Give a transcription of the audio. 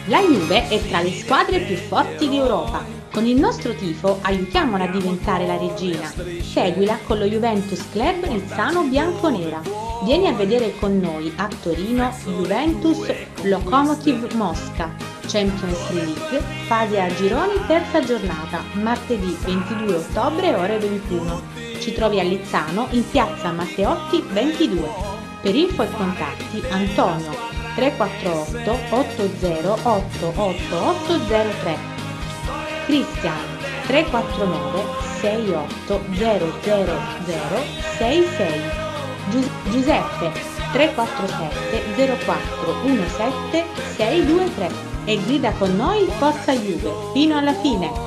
La Juve è tra le squadre più forti d'Europa. Con il nostro tifo aiutiamola a diventare la regina. Seguila con lo Juventus Club Nizzano Bianconera. Vieni a vedere con noi a Torino Juventus Lokomotiv Mosca, Champions League, fase a gironi, terza giornata, martedì 22 ottobre ore 21. Ci trovi a Lizzano in piazza Matteotti 22. Per info e contatti Antonio 348 808 8803, Cristian 349 68 000 66, Giuseppe 347 04 17 623 e grida con noi Forza Juve fino alla fine!